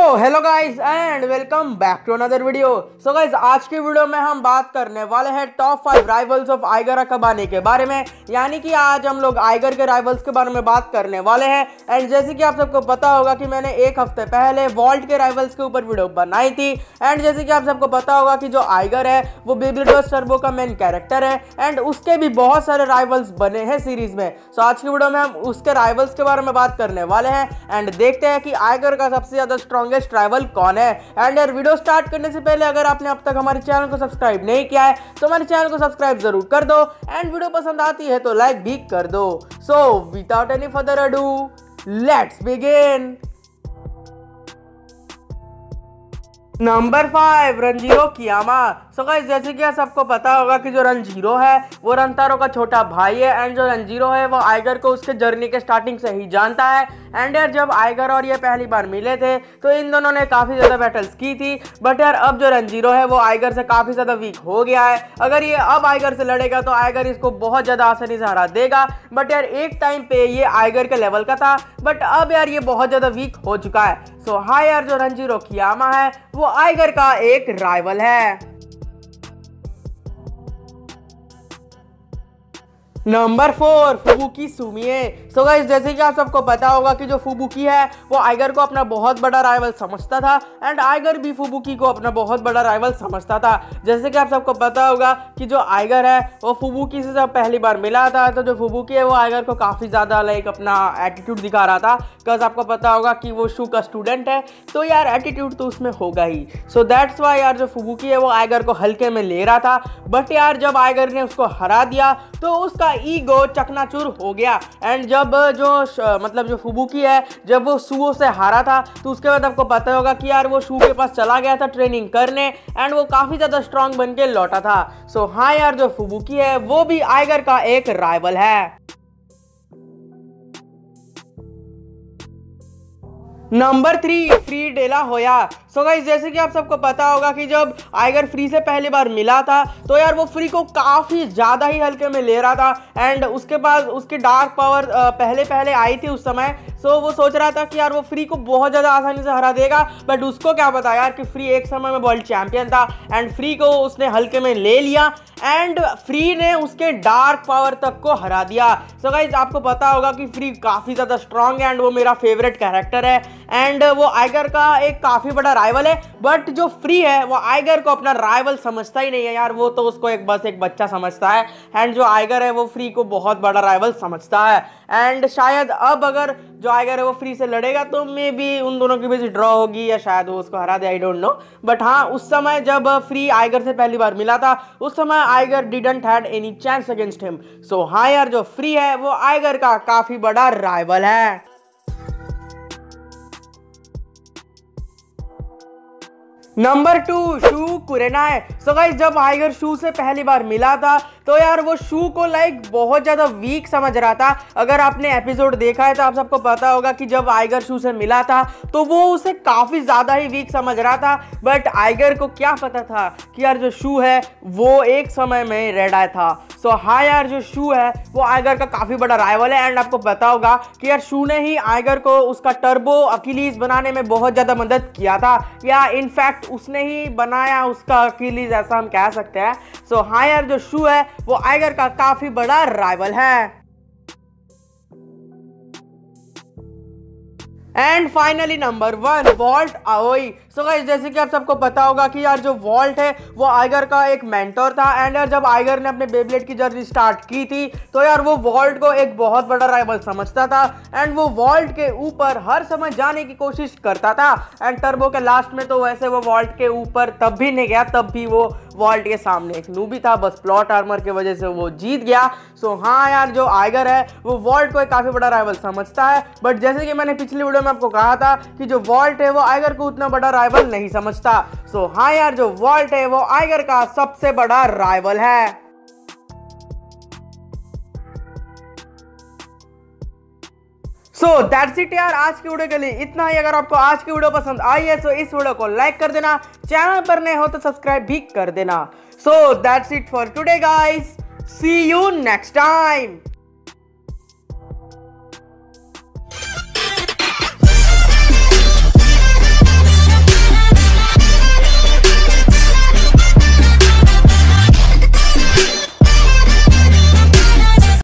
Hello guys and welcome back to another video. So guys, आज की video में हम बात करने वाले हैं top 5 rivals of Aiger Akabane के बारे में। यानी कि आज हम लोग आइगर के राइवल्स के बारे में बात करने वाले हैं। एंड जैसे कि आप सबको पता होगा कि मैंने एक हफ्ते पहले वॉल्ट के राइवल्स के ऊपर वीडियो बनाई थी। एंड जैसे कि आप सबको पता होगा कि जो आइगर है वो बेब्लेड बस्ट टर्बो का मेन कैरेक्टर है एंड उसके भी बहुत सारे राइवल्स बने हैं सीरीज में। सो आज की वीडियो में हम उसके राइवल्स के बारे में बात करने वाले हैं एंड देखते हैं कि आइगर का सबसे ज्यादा स्ट्रॉन्गेस्ट राइवल कौन है। एंड यार, वीडियो स्टार्ट करने से पहले अगर आपने अब तक हमारे चैनल को सब्सक्राइब नहीं किया है तो हमारे चैनल को सब्सक्राइब जरूर कर दो एंड वीडियो पसंद आती है तो लाइक भी कर दो। So without any further ado, let's begin. Number 5, Ranjiro Kiyama. So guys, जैसे कि आप सबको पता होगा कि जो रंजीरो है वो रंतारो का छोटा भाई है एंड जो रंजीरो है वो आइगर को उसके जर्नी के स्टार्टिंग से ही जानता है। एंड यार, जब आइगर और ये पहली बार मिले थे तो इन दोनों ने काफ़ी ज़्यादा बैटल्स की थी। बट यार, अब जो रंजीरो है वो आइगर से काफ़ी ज़्यादा वीक हो गया है। अगर ये अब आइगर से लड़ेगा तो आइगर इसको बहुत ज़्यादा आसानी से हरा देगा। बट यार, एक टाइम पे ये आइगर के लेवल का था बट अब यार ये बहुत ज़्यादा वीक हो चुका है। सो हाँ यार, जो रंजीरो कियामा है वो आइगर का एक राइवल है। नंबर 4, फुबुकी सुमिए। सो गाइस, जैसे कि आप सबको पता होगा कि जो फुबुकी है वो आइगर को अपना बहुत बड़ा राइवल समझता था एंड आइगर भी फुबुकी को अपना बहुत बड़ा राइवल समझता था। जैसे कि आप सबको पता होगा कि जो आइगर है वो फुबुकी से जब पहली बार मिला था तो जो फुबुकी है वो आइगर को काफ़ी ज़्यादा अपना एटीट्यूड दिखा रहा था। बिकॉज आपको पता होगा कि वो शू का स्टूडेंट है तो यार एटीट्यूड तो उसमें होगा ही। सो दैट्स वाई यार, जो फुबुकी है वो आइगर को हल्के में ले रहा था। बट यार, जब आइगर ने उसको हरा दिया तो उसका ईगो चकनाचूर हो गया। एंड जब जो फुबुकी है जब वो शू से हारा था तो उसके बाद आपको पता होगा कि यार वो शू के पास चला गया था ट्रेनिंग करने एंड वो काफी ज्यादा स्ट्रांग बन के लौटा था। सो हाँ यार, जो फुबुकी है वो भी आइगर का एक राइवल है। नंबर 3, फ्री डेला होया। सो गाइस, जैसे कि आप सबको पता होगा कि जब आइगर फ्री से पहली बार मिला था तो यार वो फ्री को काफ़ी ज़्यादा ही हल्के में ले रहा था एंड उसके पास उसकी डार्क पावर पहले आई थी उस समय। सो वो सोच रहा था कि यार वो फ्री को बहुत ज़्यादा आसानी से हरा देगा। बट उसको क्या पता यार कि फ्री एक समय में वर्ल्ड चैंपियन था एंड फ्री को उसने हल्के में ले लिया एंड फ्री ने उसके डार्क पावर तक को हरा दिया। सो गाइस, आपको पता होगा कि फ्री काफ़ी ज़्यादा स्ट्रांग है एंड वो मेरा फेवरेट कैरेक्टर है एंड वो आइगर का एक काफ़ी बड़ा राइवल है। बट जो फ्री है वो आइगर को अपना राइवल समझता ही नहीं है यार, वो तो उसको बस एक बच्चा समझता है। एंड जो आइगर है वो फ्री को बहुत बड़ा राइवल समझता है। एंड शायद अब अगर जो आइगर है वो फ्री से लड़ेगा तो मे बी उन दोनों के बीच ड्रॉ होगी या शायद वो उसको हरा दे, आई डोंट नो। बट हाँ, उस समय जब फ्री आइगर से पहली बार मिला था उस समय Aiger didn't had any chance against him. So हाँ यार, जो फ्री है वो आइगर का काफ़ी बड़ा राइवल है। Number 2, Shu Kurenai. So guys, जब आइगर शू से पहली बार मिला था तो यार वो शू को बहुत ज़्यादा वीक समझ रहा था। अगर आपने एपिसोड देखा है तो आप सबको पता होगा कि जब आइगर शू से मिला था तो वो उसे काफ़ी ज़्यादा ही वीक समझ रहा था। बट आइगर को क्या पता था कि यार जो शू है वो एक समय में रेड आई था। सो हाँ यार, जो शू है वो आइगर का काफ़ी बड़ा राइवल है एंड आपको पता होगा कि यार शू ने ही आइगर को उसका टर्बो अकीलीज बनाने में बहुत ज़्यादा मदद किया था या इनफैक्ट उसने ही बनाया उसका अकीलीज, ऐसा हम कह सकते हैं। सो हाँ यार, जो शू है वो आइगर का काफ़ी बड़ा राइवल है। And finally number 1, Valt Aoi. So guys, जैसे कि आप सबको पता होगा कि यार जो वॉल्ट है वो आइगर का एक मेंटोर था एंड यार जब आइगर ने अपने बेब्लेड की जर्नी स्टार्ट की थी तो यार वो वॉल्ट को एक बहुत बड़ा राइवल समझता था एंड वो वॉल्ट के ऊपर हर समय जाने की कोशिश करता था। एंड टर्बो के लास्ट में तो वैसे वो वॉल्ट के ऊपर तब भी नहीं गया, तब भी वो वॉल्ट के सामने एक नूबी था, बस प्लॉट आर्मर की वजह से वो जीत गया। सो हाँ यार, जो आइगर है वो वॉल्ट को एक काफ़ी बड़ा राइवल समझता है। बट जैसे कि मैंने पिछली वीडियो में आपको कहा था कि जो वॉल्ट है वो आइगर को उतना बड़ा राइवल नहीं समझता। सो हाँ यार, जो वॉल्ट है वो आइगर का सबसे बड़ा राइवल है। सो दैट्स इट यार, आज की वीडियो के लिए इतना ही। अगर आपको आज की वीडियो पसंद आई है तो इस वीडियो को लाइक कर देना, चैनल पर नए हो तो सब्सक्राइब भी कर देना। So that's it for today guys, see you next time.